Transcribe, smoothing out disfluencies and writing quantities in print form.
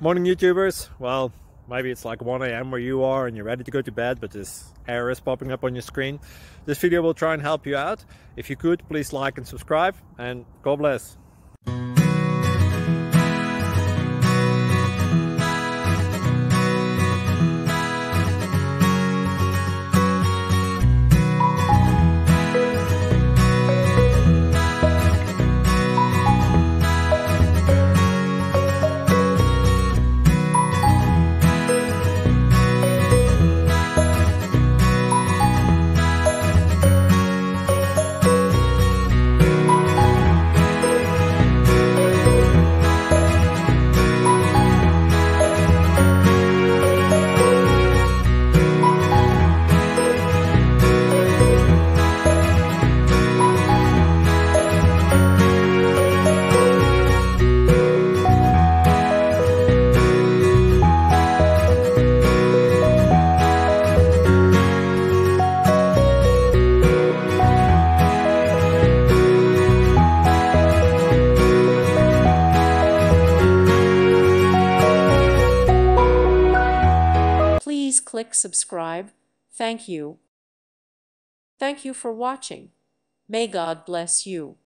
Morning YouTubers. Well, maybe it's like 1 a.m. where you are and you're ready to go to bed, but this error is popping up on your screen. This video will try and help you out. If you could, please like and subscribe, and God bless. Please click subscribe. Thank you. Thank you for watching. May God bless you.